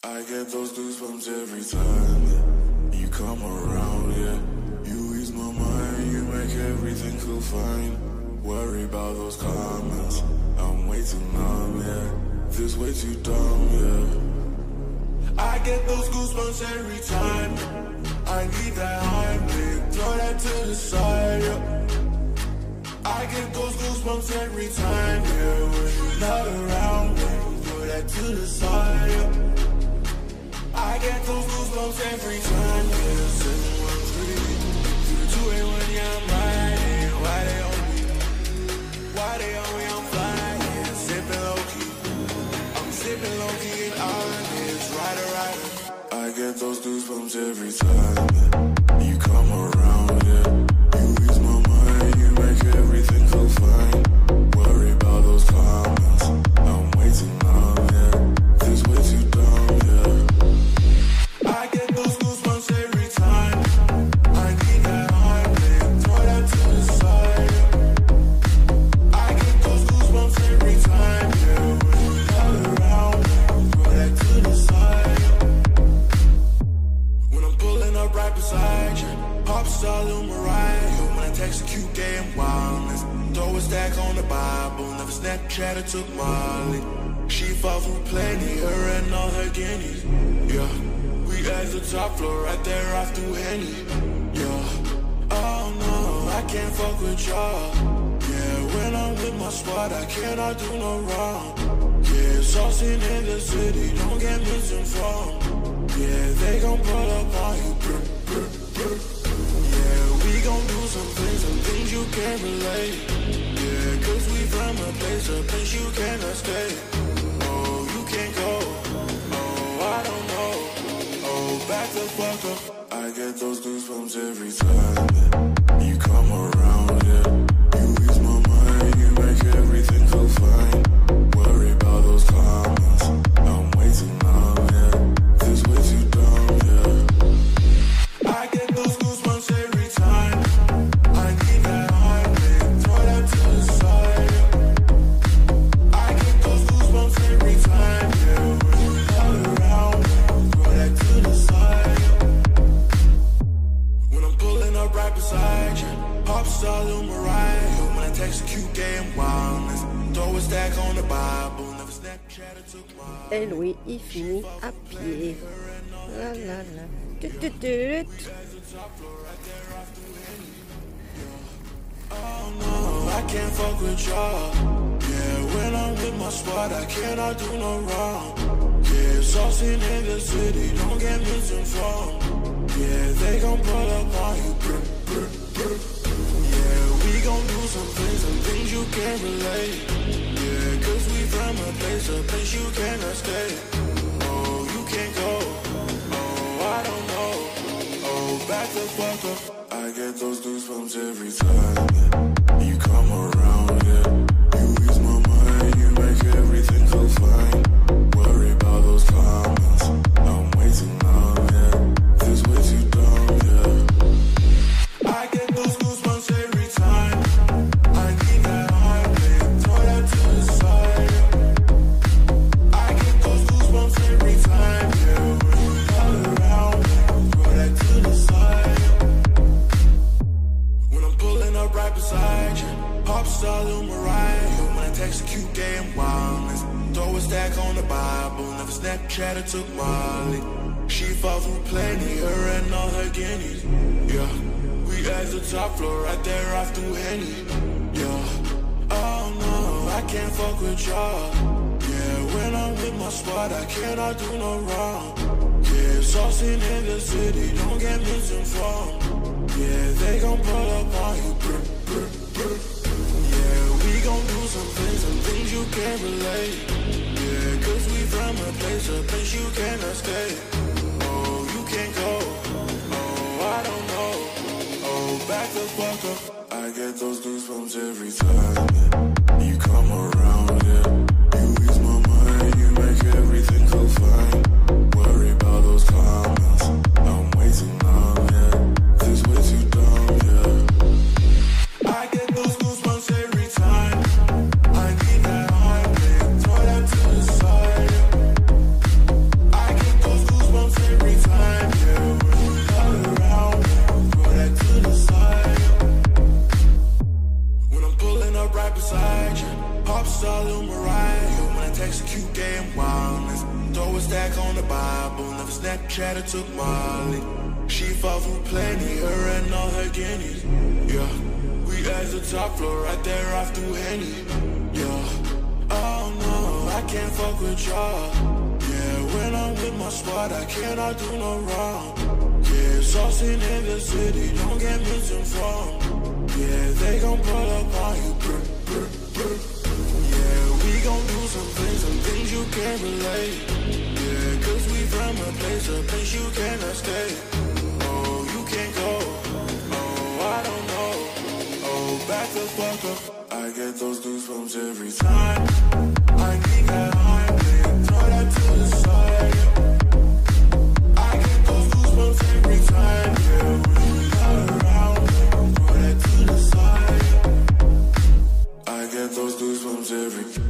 I get those goosebumps every time you come around, yeah. You ease my mind, you make everything feel fine. Worry about those comments, I'm way too numb, yeah. This way too dumb, yeah. I get those goosebumps every time I need that high big, throw that to the side, yeah. I get those goosebumps every time, yeah. When you're not around me, throw that to the side, yeah. I get those goosebumps every time, yeah. 713 281, yeah, I'm riding. Why they on me? Why they on me? I'm flying, sipping low key. I'm sipping low key and honest, rider, rider. I get those goosebumps every time, yeah. You come around, yeah. You ease my mind, you make everything feel fine. Worry about those comments, I'm way too numb, yeah. This way too dumb, yeah. I get those goosebumps every time I need that heartbeat, throw that to the side, yeah. I get those goosebumps every time, yeah. When you're not around, throw that to the side, yeah. When I'm pulling up right beside you, pop star Lil Mariah. When I text a cute gay and wildness, throw a stack on the Bible, never Snapchat or took Molly. She fought through plenty, her and all her guineas, yeah. We at the top floor, right there off through Henny, yeah. Oh no, I can't fuck with y'all, yeah. When I'm with my squad, I cannot do no wrong, yeah. Saucing in the city, don't get misinformed, yeah. They gon' pull up on you, brr, brr, brr. Yeah, we gon' do some things you can't relate, yeah. Cause we from a place you can't escape. Oh, you can't go, oh, I don't know. Back the fuck up. I get those goosebumps every time, yeah. You come around, yeah. You ease my mind, you make everything feel fine. Worry about those comments, I'm way too numb, yeah. This way too dumb, yeah. I get those goosebumps every time I need that heartbeat, throw that to the side, yeah. I get those goosebumps every time, yeah. When you're not around, throw that to the side. When I'm pulling up right beside you, pop star Lil Mariah. When I text a cute gay and wildness, throw a stack on the Bible, never Snapchat or took my. Et Louis, il finit à pied. La la la. Tut, tut, tut. Oh no, I can't fuck with y'all, yeah. When I'm with my squad, I cannot do no wrong, yeah. Saucing in the city, don't get misinformed, yeah. They gon' pull up on you, brr, brr, brr. Yeah, we gon' do some things you can't relate, yeah. Cause we from a place you can't escape. Oh, you can't go, oh, I don't know. Oh, back the fuck up. I get those goosebumps every time, yeah. You come around, yeah. You ease my mind, you make everything feel fine. Worry about those comments, I'm way too numb, yeah. This way too dumb, yeah. I get those goosebumps every time I need that heartbeat, throw that to the side, yeah. I get those goosebumps every time, yeah. When you're not around, throw that to the side, yeah. When I'm pulling up right beside you, pop star Lil Mariah. When I text a cute gay and wildness, throw a stack on the Bible, never Snapchat or took Molly. She fought through plenty, her and all her guineas, yeah. We at the top floor, right there off through Henny, yeah. Oh no, I can't fuck with y'all, yeah. When I'm with my squad, I cannot do no wrong, yeah. Saucing in the city, don't get misinformed, yeah. They gon' pull up on you, brr, brr, brr. Yeah, we gon' do some things you can't relate, yeah. Cause we from a place you can't escape. Oh, you can't go, oh, I don't know. Oh, back the fuck up. I get those goosebumps every time, yeah. You come around, yeah. You ease my mind, you make everything feel fine. Worry about those comments, I'm way too numb, yeah. This way too dumb, yeah. I get those goosebumps every time I need that heartbeat, throw that to the side, yeah. stack on the Bible, never Snapchat or took Molly. She fought for plenty, her and all her guineas. Yeah, we at the top floor, right there off through Henny. Yeah, oh no, I can't fuck with y'all. Yeah, when I'm with my squad, I cannot do no wrong. Yeah, saucing in the city, don't get misinformed. Yeah, they gon' pull up on you. Yeah, we gon' do some things you can't relate. Yeah, cause we from a place you can't escape. Oh, you can't go. Oh, I don't know. Oh, back the fuck up. I get those goosebumps every time. I think that I'm lit, throw that to the side. I get those goosebumps every time. Yeah, when you got around, throw that to the side. I get those goosebumps every time.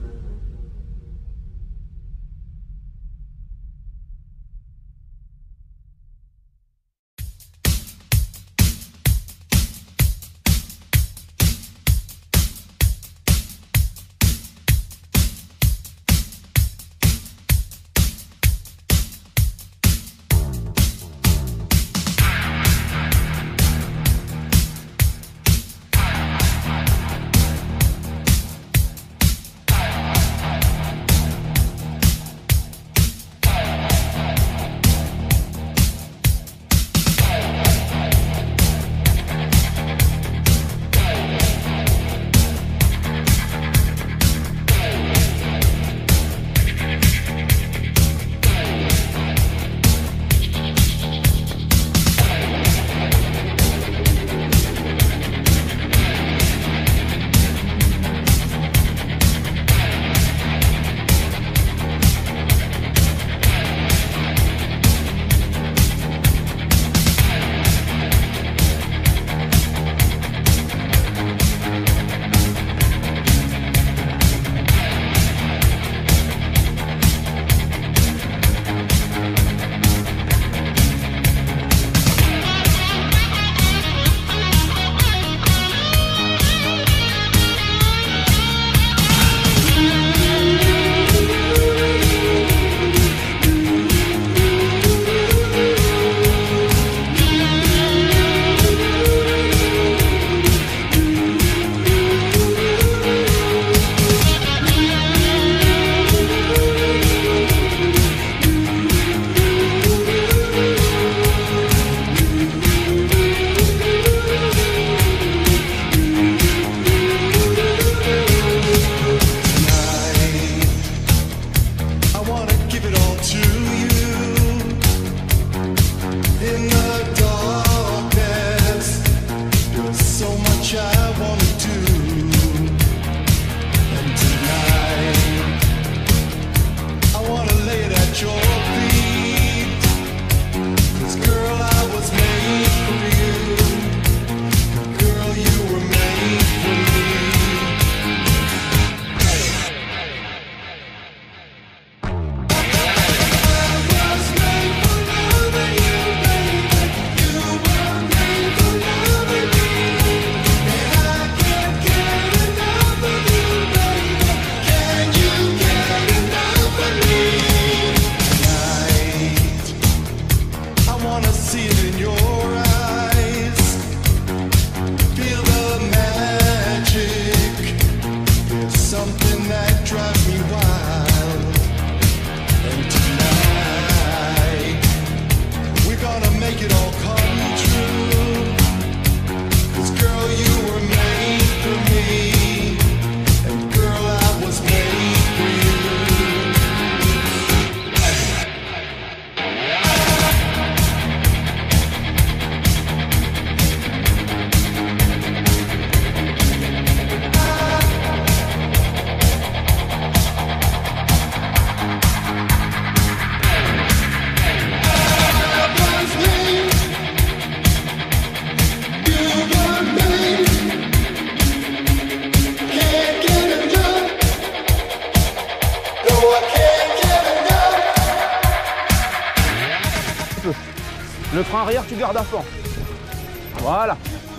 Le frein arrière, tu gardes à fond. Voilà.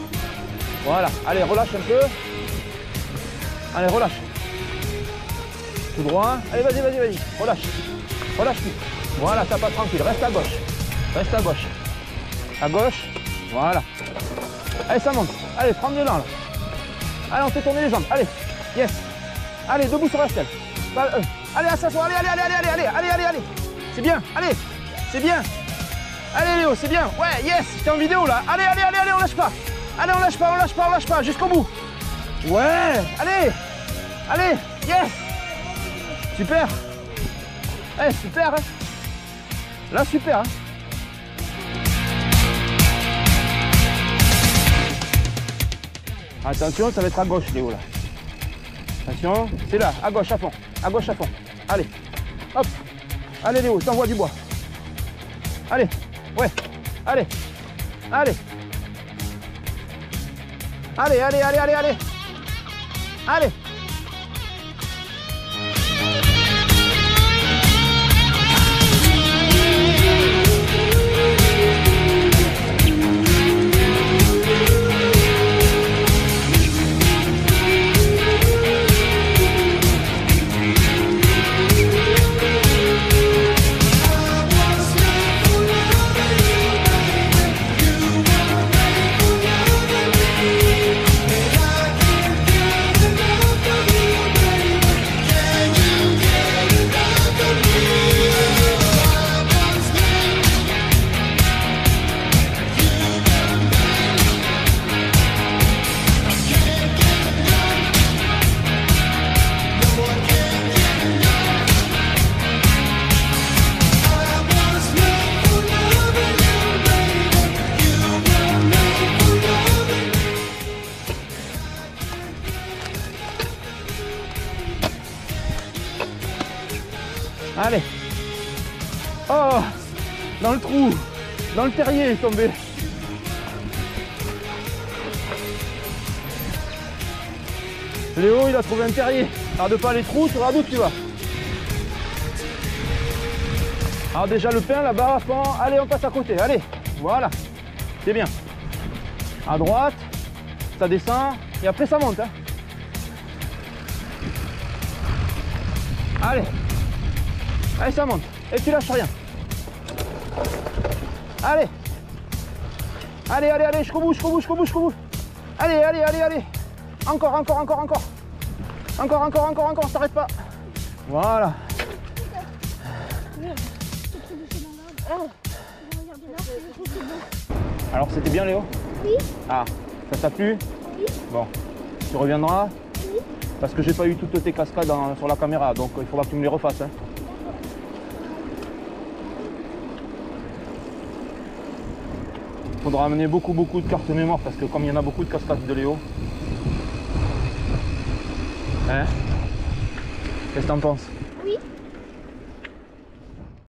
Voilà. Allez, relâche un peu. Allez, relâche. Tout droit. Allez, vas-y, vas-y, vas-y. Relâche. Relâche plus. Voilà, ça passe tranquille. Reste à gauche. Reste à gauche. À gauche. Voilà. Allez, ça monte. Allez, prends dedans là. Allez, on fait tourner les jambes. Allez. Yes. Allez, debout sur la selle. Allez, à s'asseoir. Allez, allez, allez, allez, allez, allez, allez, allez. C'est bien. Allez. C'est bien. Allez, Léo, c'est bien. Ouais, yes. T'es en vidéo là. Allez, allez, allez, allez, on lâche pas. Allez, on lâche pas, on lâche pas, on lâche pas. Jusqu'au bout. Ouais. Allez. Allez. Yes. Super. Eh, super, hein. Là, super, hein. Attention, ça va être à gauche, Léo, là. Attention, c'est là, à gauche, à fond. À gauche, à fond. Allez, hop. Allez, Léo, je t'envoie du bois. Allez, ouais. Allez, allez. Allez, allez, allez, allez, allez. Allez. Allez. Oh, dans le trou, dans le terrier, il est tombé. Léo, il a trouvé un terrier. Regarde pas les trous, tu regardes où tu vas. Alors déjà le pain là-bas, à fond. Allez, on passe à côté. Allez, voilà. C'est bien. À droite, ça descend et après ça monte. Hein. Allez. Allez, ça monte. Et tu lâches rien. Allez. Allez, allez, allez, jusqu'au bout, jusqu'au bout, jusqu'au bout, jusqu'au bout. Allez, allez, allez, allez. Encore, encore, encore, encore. Encore, encore, encore, encore, t'arrêtes pas. Voilà. Alors, c'était bien, Léo? Oui. Ah, ça t'a plu? Oui. Bon, tu reviendras? Oui. Parce que j'ai pas eu toutes tes cascades sur la caméra, donc il faudra que tu me les refasses. Hein. Il faudra amener beaucoup de cartes mémoire parce que comme il y en a beaucoup de cascades de Léo. Hein? Qu'est-ce que t'en penses?